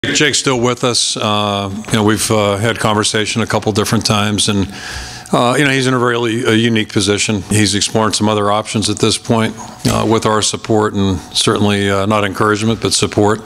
Jake's still with us. We've had conversation a couple different times, and he's in a really unique position. He's exploring some other options at this point with our support, and certainly not encouragement, but support.